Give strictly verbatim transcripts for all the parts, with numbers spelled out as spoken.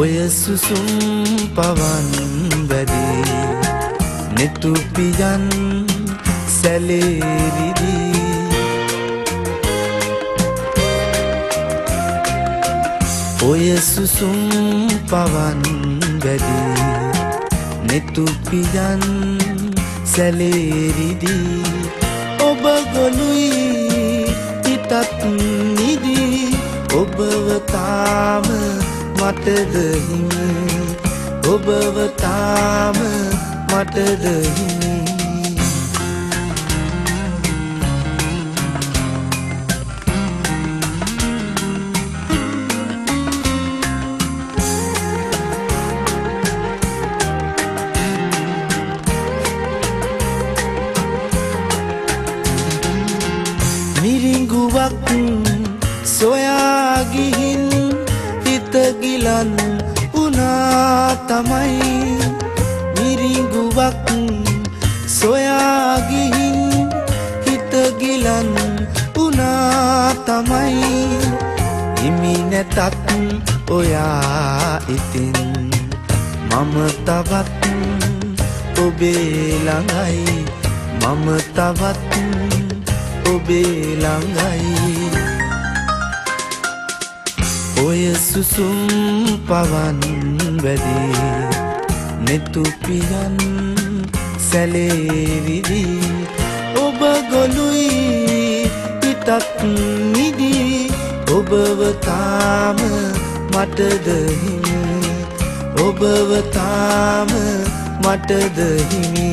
ඔය සුසුම් පවන් වැඩි නෙතු පියන් සැලේරිදී ඔය සුසුම් පවන් වැඩි නෙතු පියන් සැලේරිදී ඔබ ගොළුයි හිතත් නිදී ඔබව තාම මටද හිමි ඔබව තාම මටද හිමි මිරිඟුවක් සොයා ගිහින් හිත ගිලන් උනා තමයි මිරිඟුවක් සොයා ගිහින් හිත ගිලන් උනා තමයි හිමි නැතත් ඔයා ඉතින් මම තවත් ඔබේ ළඟයි මම තවත් ඔබේ ළඟයි ඔය සුසුම් පවන් වැඩි නෙතු පියන් සැලේරිදී ඔබ ගොළුයි හිතත් නිදී ඔබව තාම මටද හිමි ඔබව තාම මටද හිමි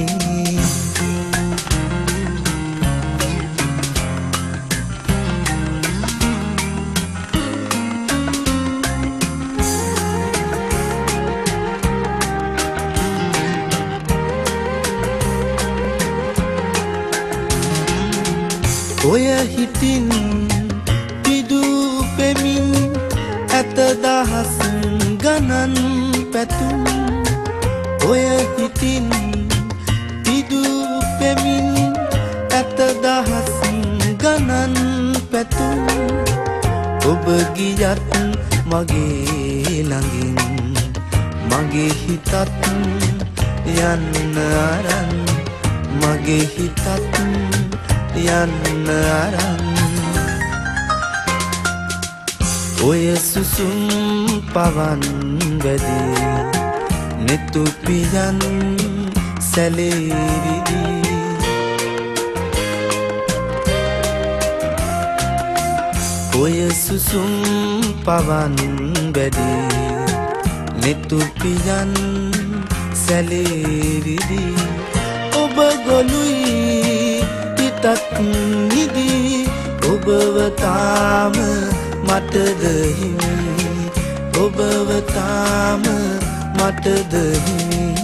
ඔය හිතින් පිදු පෙමින් ඇත දහස් ගණන් පැතුම් ඔය හිතින් පිදු පෙමින් ඇත දහස් ගණන් පැතුම් ඔබ ගියත් මගේ ළඟින් මගේ හිතත් යන්න අරන් මගේ හිතත් යන්න අරන් ඔය සුසුම් පවන් වැඩි නෙතු පියන් සැලේරිදී ඔය සුසුම් පවන් වැඩි නෙතු පියන් සැලේරිදී ඔබ ගොළුයි හිතත් නිදී ඔබව තාම මටද හිමි ඔබව තාම මටද හිමි